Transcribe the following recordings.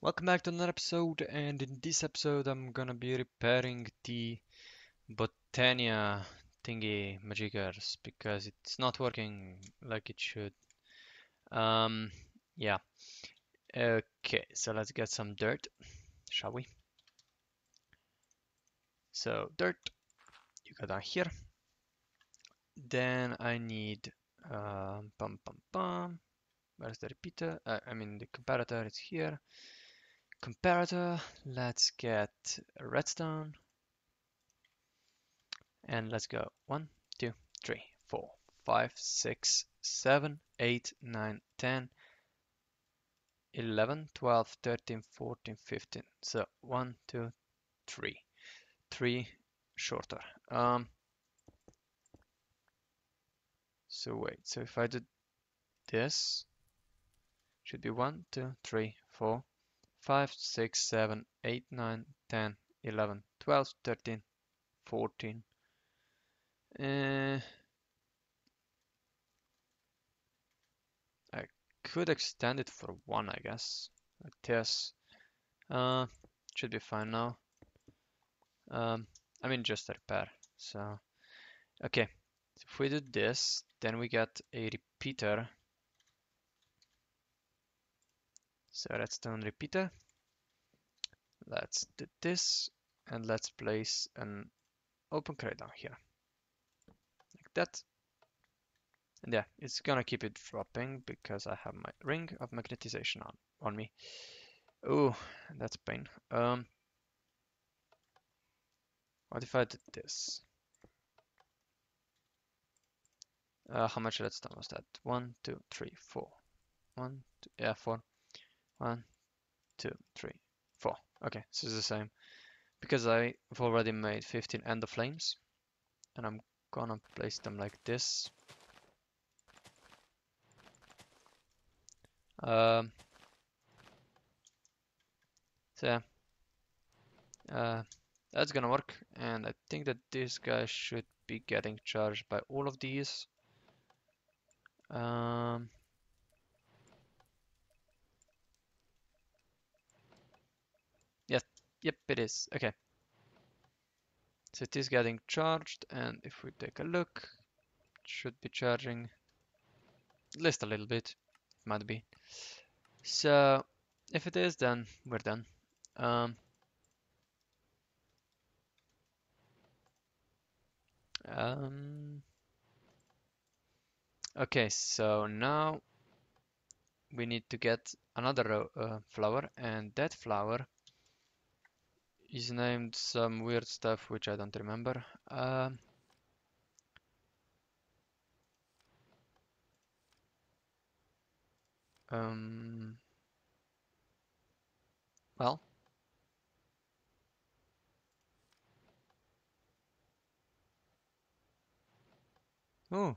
Welcome back to another episode, and in this episode I'm gonna be repairing the Botania thingy magickers because it's not working like it should. Um, yeah. Okay, so let's get some dirt, shall we? So dirt, you go down here. Then I need pum pum pum. Where's the repeater? I mean the comparator is here. Comparator. Let's get redstone. And let's go. 1, 2, 3, 4, 5, 6, 7, 8, 9, 10, 11, 12, 13, 14, 15. So 1, 2, 3. 3 shorter. So wait, so if I do this, should be 1, 2, 3, 4, 5, 6, 7, 8, 9, 10, 11, 12, 13, 14. I could extend it for 1, I guess. Like this. Uh, should be fine now. I mean just a repair. So, okay. So if we do this, then we get a repeater. So redstone repeater. Let's do this, and let's place an open crate down here. Like that. And yeah, it's gonna keep it dropping because I have my ring of magnetization on me. Oh, that's pain. What if I did this? How much redstone was that? 1, 2, 3, 4. 1, 2, yeah, 4. 1, 2, 3, 4. Okay, this is the same. Because I've already made 15 ender flames, and I'm gonna place them like this. Um, so yeah, that's gonna work, and I think that this guy should be getting charged by all of these. Um, yes, yep, it is. Okay, so it is getting charged, and if we take a look, it should be charging at least a little bit. Might be. So if it is, then we're done. Um, um, okay, so now we need to get another flower, and that flower is named some weird stuff which I don't remember. Um, well, oh,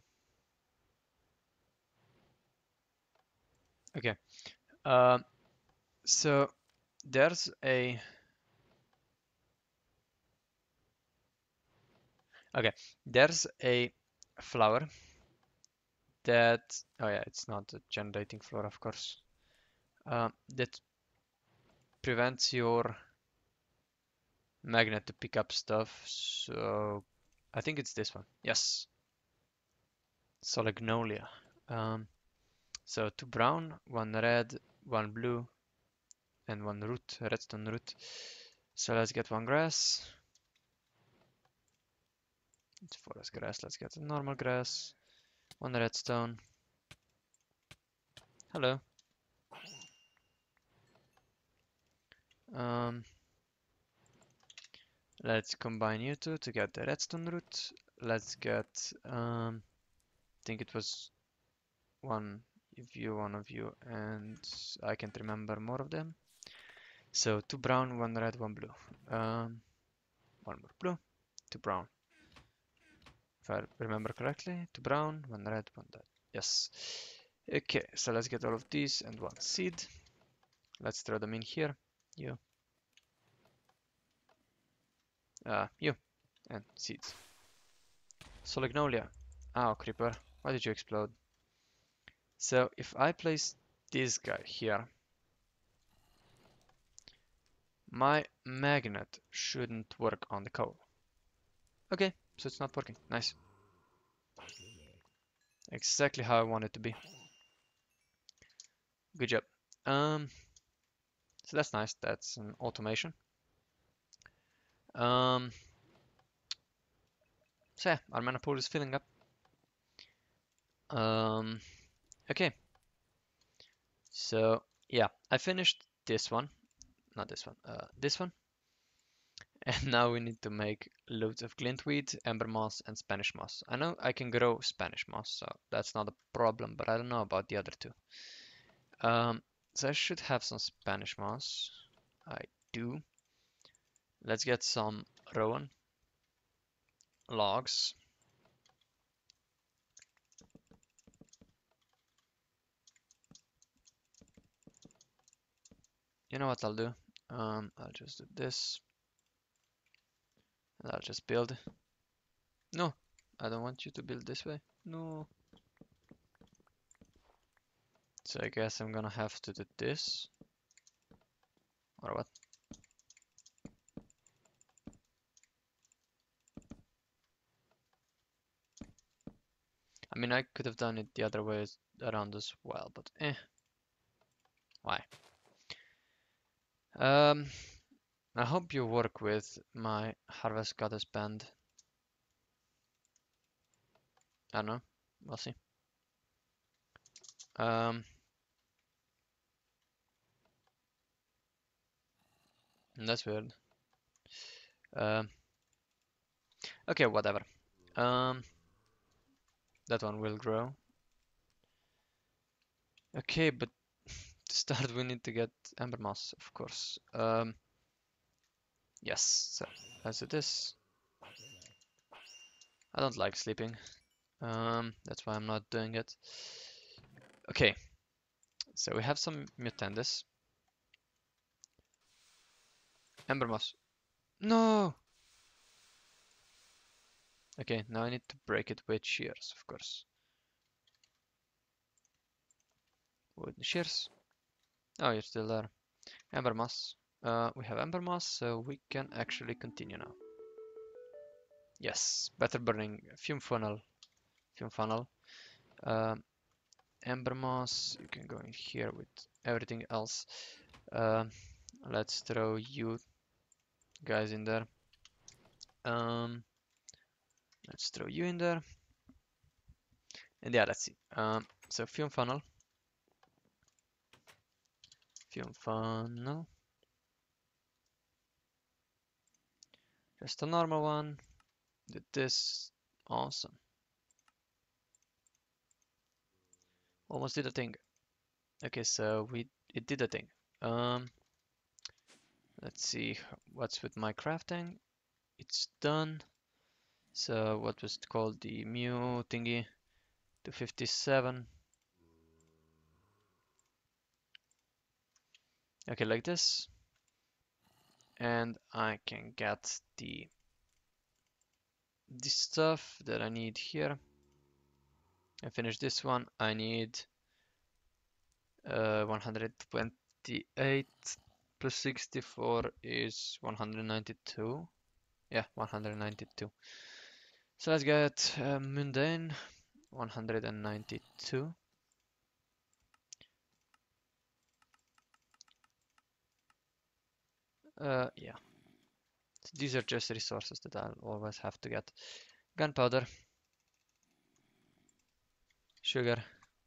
okay. Um, so there's a okay, there's a flower that oh yeah, it's not a generating flower, of course. That prevents your magnet to pick up stuff. So I think it's this one. Yes, Solignolia. Um, so 2 brown, 1 red, 1 blue, and 1 root, redstone root. So let's get 1 grass. It's forest grass. Let's get a normal grass. 1 redstone. Hello. Um, let's combine you two to get the redstone root. Let's get, I think it was 1 of you, and I can't remember more of them. So 2 brown, 1 red, 1 blue. 1 more blue, 2 brown. If I remember correctly, 2 brown, 1 red, 1 red. Yes. Okay, so let's get all of these and 1 seed. Let's throw them in here. You. You. And seeds. Solignolia. Oh, creeper. Why did you explode? So if I place this guy here, My magnet shouldn't work on the coal. Okay, so it's not working. Nice. Exactly how I want it to be. Good job. So that's nice. That's an automation. Um, so yeah, our mana pool is filling up. Okay. So yeah, I finished this one. Not this one. This one. And now we need to make loads of glintweed, ember moss, and Spanish moss. I know I can grow Spanish moss, so that's not a problem, but I don't know about the other two. So I should have some Spanish moss. I do. Let's get some rowan logs. You know what I'll do? I'll just do this. And I'll just build. No, I don't want you to build this way. No. So I guess I'm gonna have to do this. Or what? I mean, I could have done it the other way around as well, but why? Um, I hope you work with my Harvest Goddess band. I don't know. We'll see. Um, that's weird. Um, okay, whatever. Um, that one will grow. Okay, but to start we need to get Ember Moss, of course. Yes, so let's do this. I don't like sleeping. That's why I'm not doing it. Okay, so we have some Mutandis. Ember Moss. No! Okay, now I need to break it with shears, of course. Wooden shears. Oh, you're still there. Ember Moss. We have Ember Moss, so we can actually continue now. Yes, better burning. Fume funnel. Fume funnel. Um, Ember Moss. You can go in here with everything else. Um, let's throw you guys in there. Let's throw you in there. And yeah, let's see. So fume funnel. Fume funnel. Just a normal one. Did this. Awesome. Almost did a thing. Okay, so it did a thing. Let's see what's with my crafting. It's done. So what was it called? The mu thingy to 57. Okay, like this. And I can get the stuff that I need here. I finish this one. I need 128 plus 64 is 192. Yeah, 192. So let's get mundane 192. Yeah. These are just resources that I'll always have to get. Gunpowder, sugar,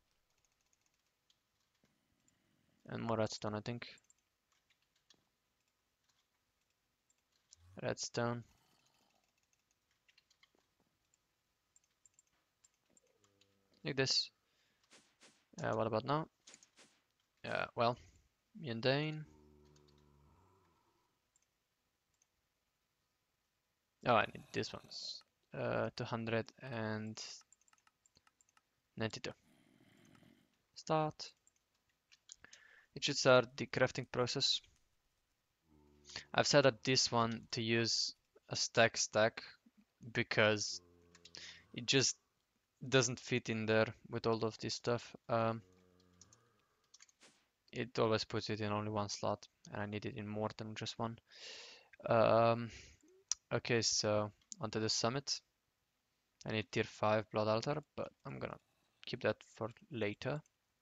and more redstone, I think. Redstone. Like this. What about now? Well, mundane. Oh, I need this ones. 292. Start. It should start the crafting process. I've set up this one to use a stack because it just doesn't fit in there with all of this stuff. it always puts it in only one slot, and I need it in more than just one. Okay, so onto the summit. I need tier 5 blood altar, but I'm gonna keep that for later.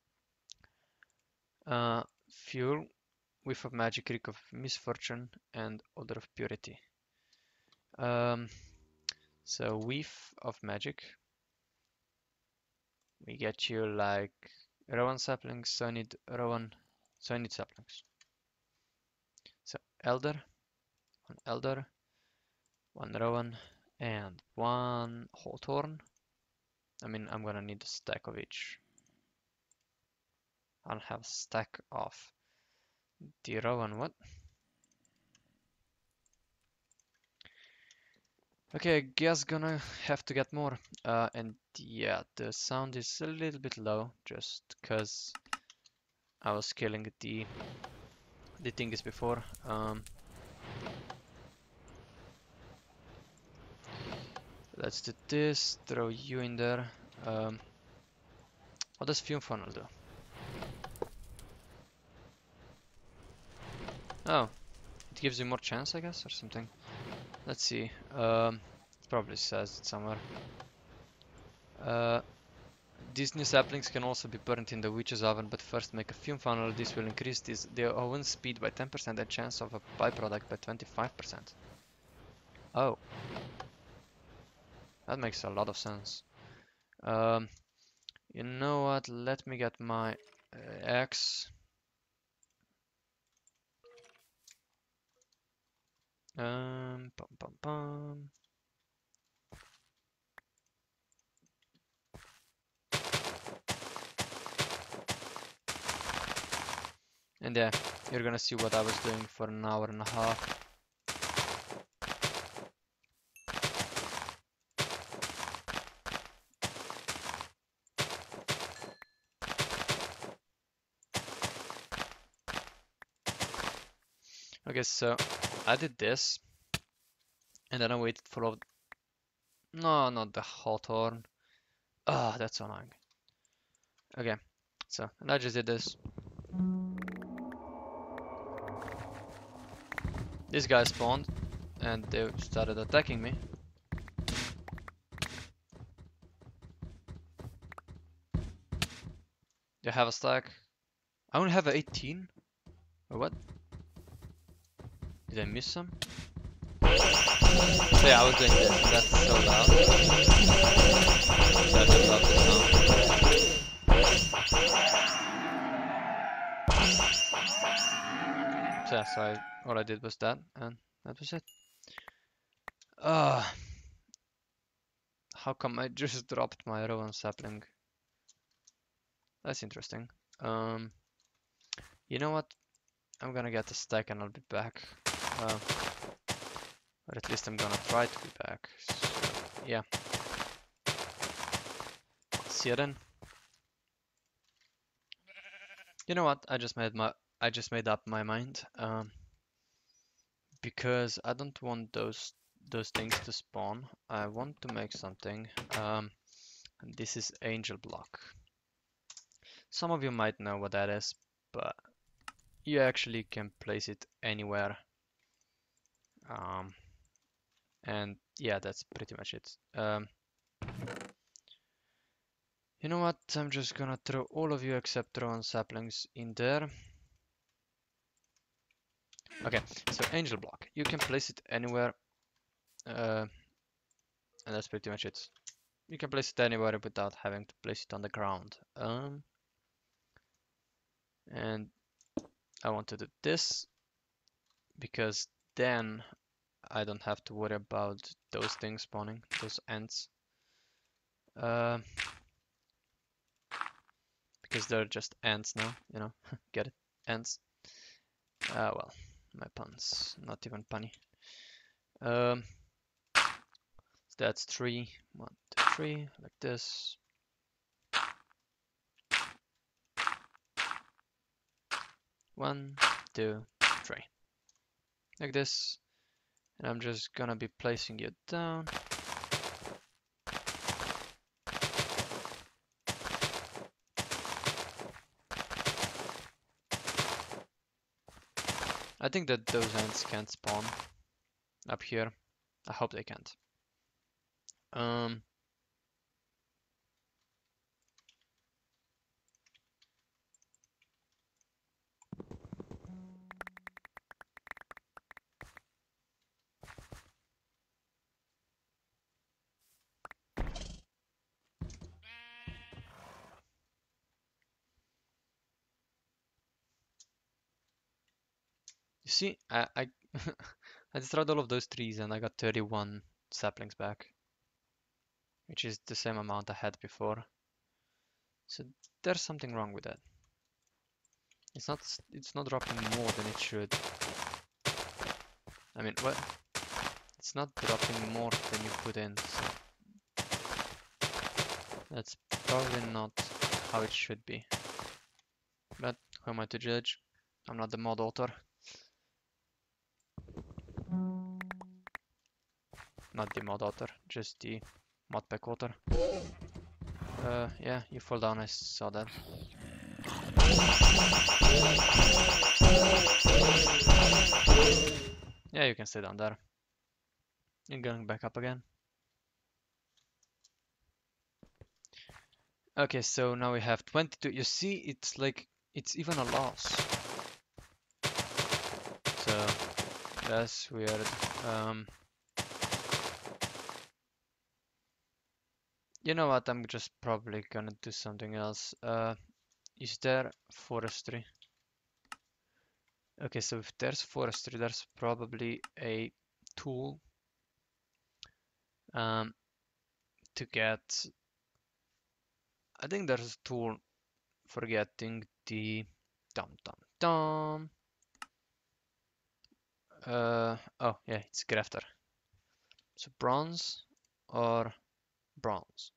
Fuel, whiff of magic, reek of misfortune, and odor of purity. So whiff of magic. We get you like rowan saplings, so I need saplings. So elder, one rowan, and one hawthorn. I mean, I'm gonna need a stack of each. I'll have a stack of the rowan. What? Okay, I guess gonna have to get more. And yeah, the sound is a little bit low, just cause I was killing the thingies before. Let's do this. Throw you in there. What does fume funnel do? Oh, it gives you more chance, I guess, or something. Let's see. It probably says it somewhere. These new saplings can also be burnt in the witch's oven, but first make a fume funnel. This will increase the oven speed by 10% and chance of a byproduct by 25%. Oh, that makes a lot of sense. You know what? Let me get my axe. Pum pum pum. And yeah, you're gonna see what I was doing for an hour and a half. Okay, so I did this, and then I waited for no, not the hawthorn. Ah, that's annoying. Okay, so and I just did this. This guy spawned, and they started attacking me. They have a stack. I only have 18. Or what? Did I miss some? So yeah, I was doing this, and that's so loud. So I just love this sound. So yeah, so all I did was that, and that was it. How come I just dropped my rowan sapling? That's interesting. You know what? I'm gonna get a stack and I'll be back. Or at least I'm gonna try to be back. So, yeah. See you then. You know what? I just made up my mind. Because I don't want those things to spawn. I want to make something. And this is angel block. Some of you might know what that is, but you actually can place it anywhere. And yeah, that's pretty much it. You know what? I'm just gonna throw all of you except rowan saplings in there. Okay, so angel block. You can place it anywhere. And that's pretty much it. You can place it anywhere without having to place it on the ground. And I want to do this because then I don't have to worry about those things spawning, those ants. Because they're just ants now, you know, get it? Ants. Well, my puns, not even punny. So that's 3, 1, 2, 3, like this. 1, 2, 3, like this. And I'm just gonna be placing it down. I think that those ants can't spawn up here. I hope they can't. You see, I I destroyed all of those trees and I got 31 saplings back, which is the same amount I had before. So there's something wrong with that. It's not dropping more than it should. I mean, what? It's not dropping more than you put in, so that's probably not how it should be. But who am I to judge? I'm not the mod author. Not the mod author, just the modpack author. Yeah, you fall down, I saw that. Yeah, you can stay down there. You're going back up again. Okay, so now we have 22. You see, it's like, it's even a loss. So, that's weird. You know what, I'm just probably gonna do something else. Is there forestry? Okay, so if there's forestry, there's probably a tool to get. I think there's a tool for getting the dum. Oh yeah, it's grafter. So bronze or bronze?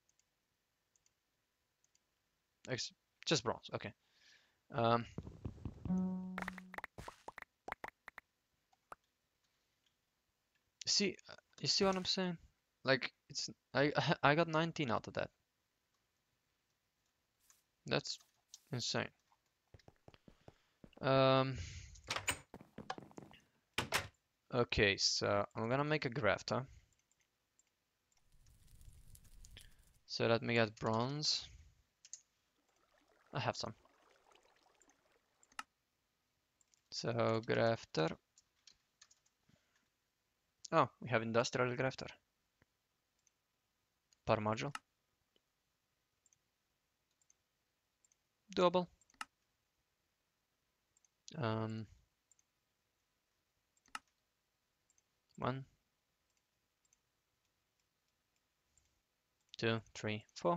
Just bronze. Okay. See, you see what I'm saying? Like it's I got 19 out of that. That's insane. Okay, so I'm gonna make a grafter. So let me get bronze. I have some. So grafter. Oh, we have industrial grafter. Per module. Doable. 1, 2, 3, 4.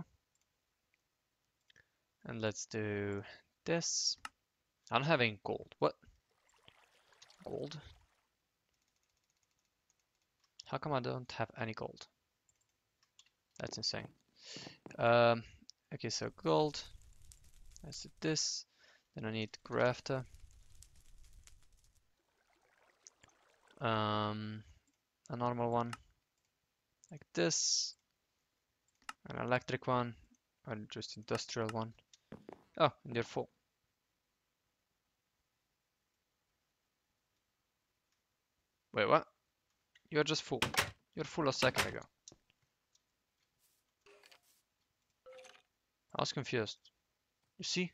And let's do this. I don't have any gold. What? Gold? How come I don't have any gold? That's insane. Okay, so gold. Let's do this. Then I need grafter. A normal one, like this. An electric one, or just industrial one. Oh, and they're full. Wait, what? You're just full. You're full a second ago. I was confused. You see?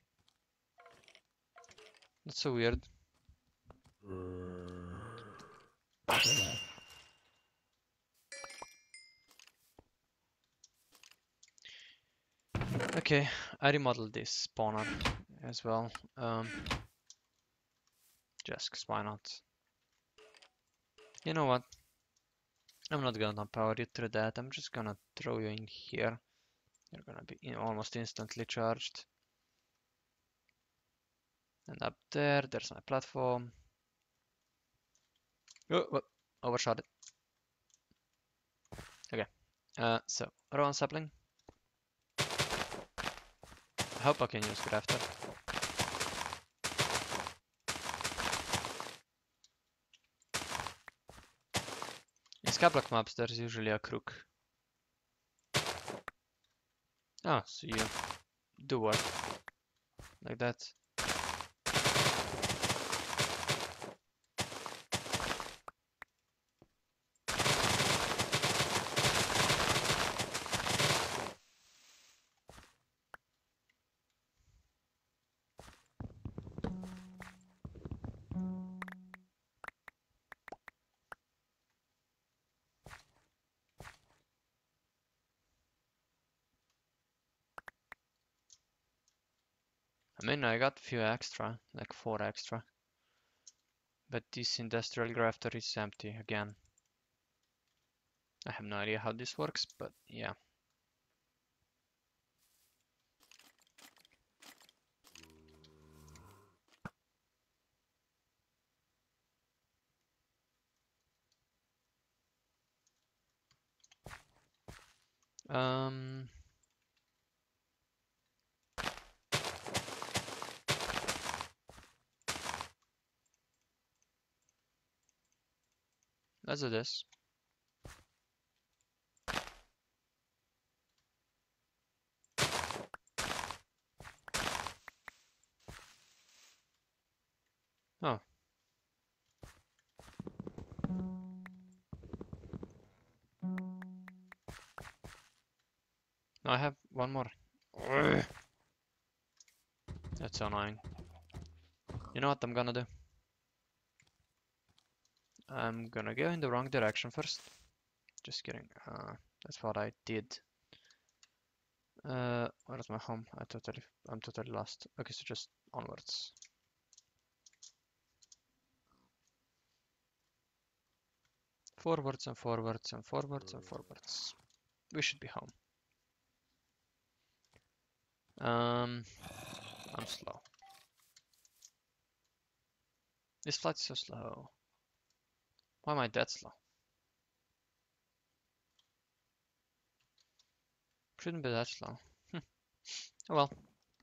That's so weird. Okay, I remodeled this spawner as well. Just 'cause why not? You know what? I'm not gonna power you through that. I'm just gonna throw you in here. You're gonna be almost instantly charged. And up there, there's my platform. Oh, overshot it. Okay. So row on sapling. I hope I can use grafter. In skyblock maps, there's usually a crook. Ah, so you do work like that. I mean, I got a few extra, like 4 extra. But this industrial grafter is empty again. I have no idea how this works, but yeah. Um, let's do this. Oh. No, I have one more. Ugh. That's so annoying. You know what I'm gonna do? I'm gonna go in the wrong direction first. Just kidding. That's what I did. Where's my home? I'm totally lost. Okay, so just onwards. Forwards and forwards and forwards and forwards. We should be home. I'm slow. This flight's so slow. Why am I that slow? Shouldn't be that slow. Oh well.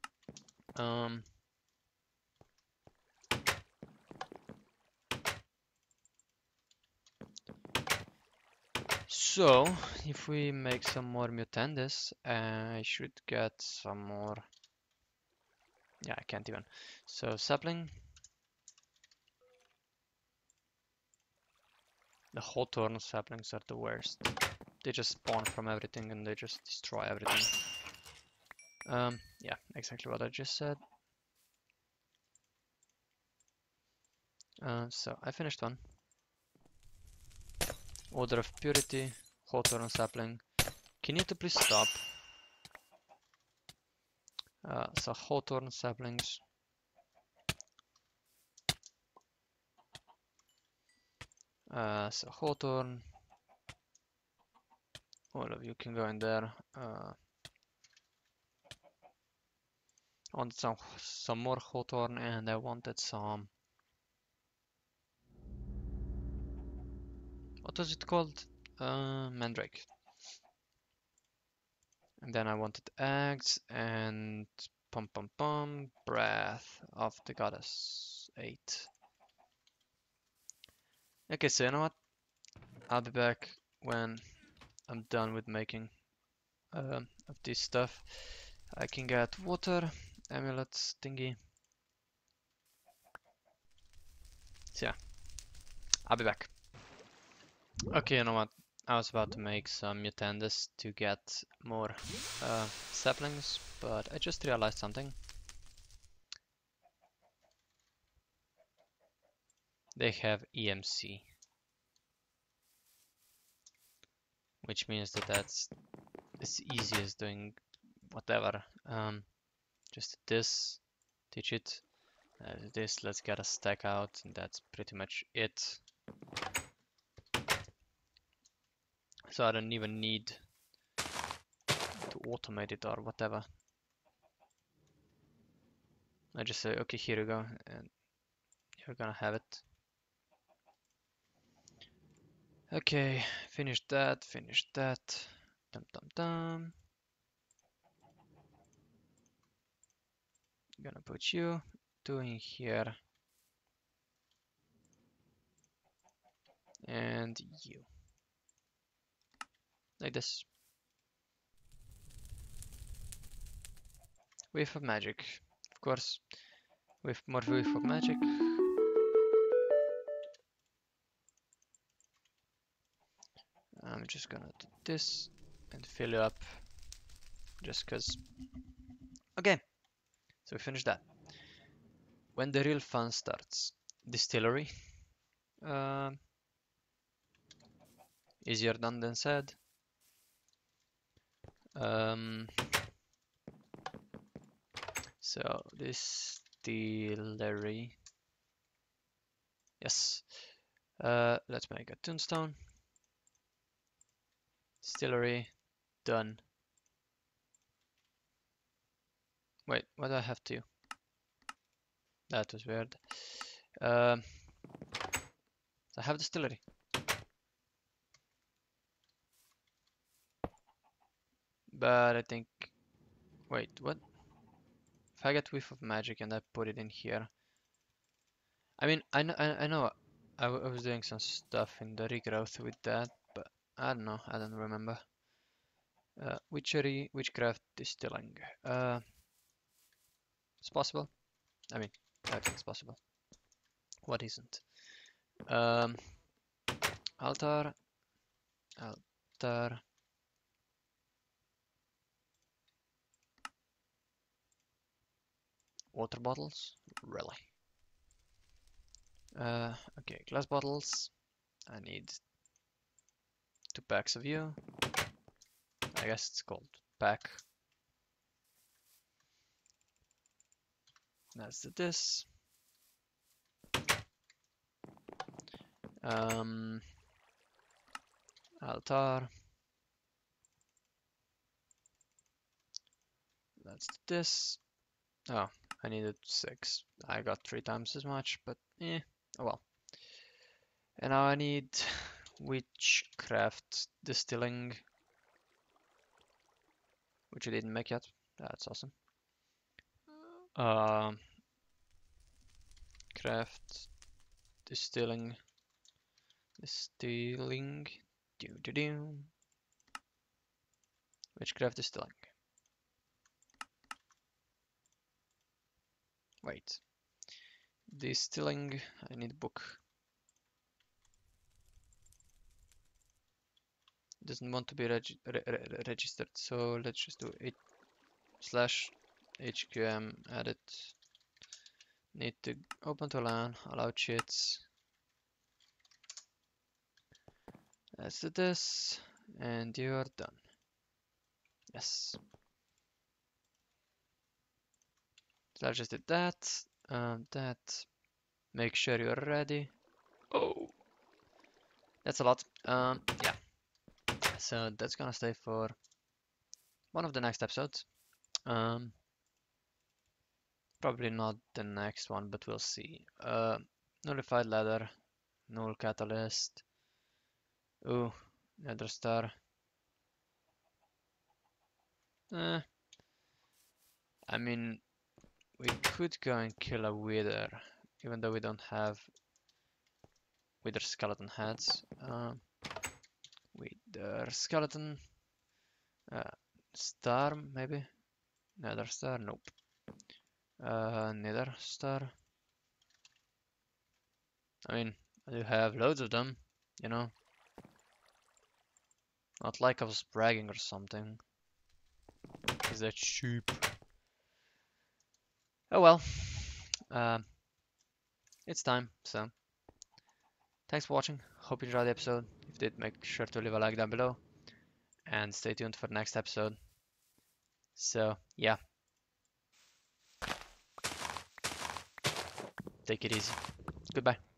So, if we make some more mutandis, I should get some more. Yeah, I can't even. So, sapling. The hawthorn saplings are the worst. They just spawn from everything and they just destroy everything. Yeah, exactly what I just said. So, I finished one. Order of Purity, hawthorn sapling. Can you please stop? So, hawthorn saplings. So, hawthorn. All of you can go in there. I wanted some more hawthorn and I wanted some. What was it called? Mandrake. And then I wanted eggs and breath of the goddess 8. Okay, so you know what? I'll be back when I'm done with making of this stuff. I can get water, amulets, thingy. So yeah, I'll be back. Okay, you know what? I was about to make some mutandis to get more saplings, but I just realized something. They have EMC, which means that that's as easy as doing whatever. Just this, teach it. This, let's get a stack out, and that's pretty much it. So I don't even need to automate it or whatever. I just say, okay, here you go, and you're gonna have it. Okay, finish that, finish that. Dum dum dum. Gonna put you two in here. And you. Like this. Wave of magic. Of course. With more wave of magic. I'm just gonna do this and fill it up. Just cause. Okay. So we finished that. When the real fun starts. Distillery. Easier done than said. So distillery. Yes. Let's make a tombstone. Distillery. Done. Wait, what do I have to? That was weird. I have distillery. But I think... Wait, what? If I get whiff of magic and I put it in here... I mean, I know I was doing some stuff in the regrowth with that, but I don't know, I don't remember. Witchery, witchcraft, distilling. It's possible. I mean, everything's possible. What isn't? Um, altar, altar. Water bottles? Really? Okay, glass bottles. I need 2 packs of you. I guess it's called pack. That's this. Altar. That's this. Oh, I needed 6. I got 3 times as much, but oh well. And now I need witchcraft distilling, which I didn't make yet. That's awesome. Craft distilling, do. Witchcraft distilling. Wait. Distilling, I need a book. Doesn't want to be registered, so let's just do it /HQM edit. Need to open to LAN, allow cheats. Let's do this, and you are done. Yes. So I just did that, that. Make sure you're ready. Oh, that's a lot. Yeah. So that's gonna stay for one of the next episodes. Probably not the next one, but we'll see. Nullified ladder, null catalyst. Ooh, nether star. I mean, we could go and kill a wither, even though we don't have wither skeleton heads. Wither skeleton. Star, maybe? Nether star, nope. Nether star. I mean, I do have loads of them, you know. Not like I was bragging or something. Is that cheap? Oh well. It's time, so thanks for watching. Hope you enjoyed the episode. If you did, make sure to leave a like down below and stay tuned for the next episode. So, yeah. Take it easy. Goodbye.